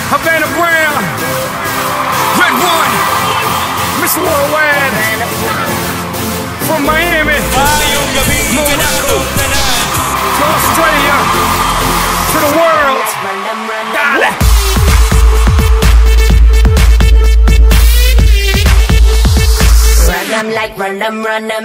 Havana Brown, Red One, Miss Worldwide, from Miami, to Australia, to the world. Dale. Run them like run them, run them.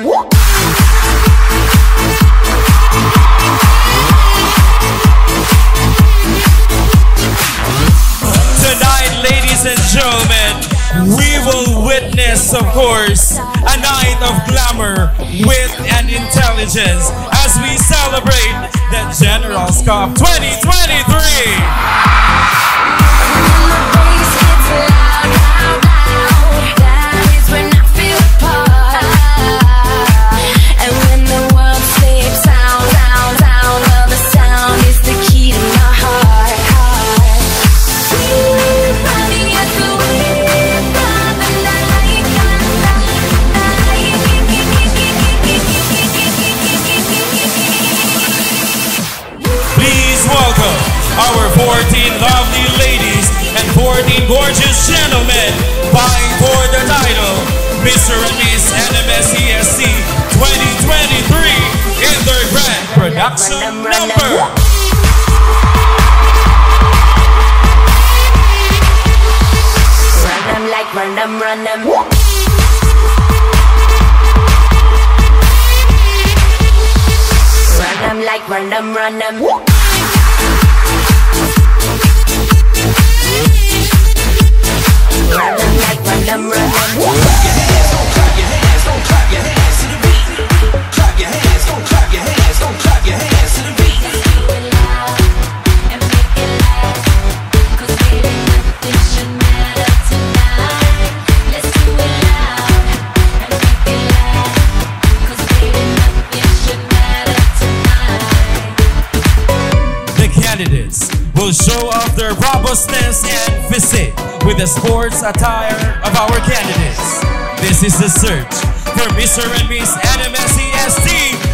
Tonight, ladies and gentlemen, we will witness, of course, a night of glamour, wit, and intelligence as we celebrate the General's Cup 2023. Welcome our 14 lovely ladies and 14 gorgeous gentlemen vying for the title Mr. and Miss NMSEST 2023 in their grand production number. Run them like run them, run them. Run them like run them, run them. Run them like run them, run them. Clap your hands, don't clap your hands, don't clap your hands to the beat. Clap your hands, don't clap your hands, don't clap your hands to the beat. Let's do it loud and make it last, 'cause baby nothing should matter tonight. Let's do it loud and make it last, 'cause baby nothing should matter tonight. The candidates will show off their robustness and physique with the sports attire of our candidates. This is the search for Mr. and Miss NMSEST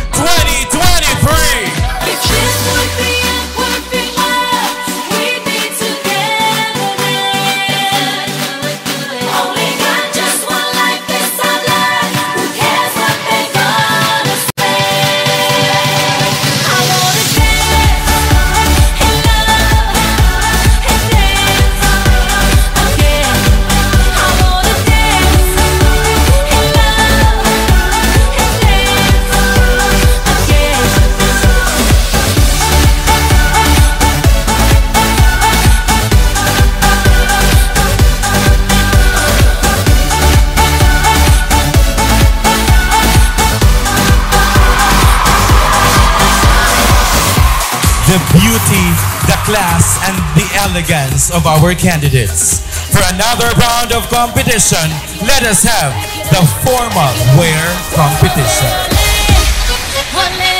2023. If this would be a perfect world, we'd be together then. Only got just one life, this our life. Who cares what they gonna say? I wanna dance and love and dance again. I wanna dance and love and The beauty, the class, and the elegance of our candidates. For another round of competition, let us have the formal wear competition. Ole,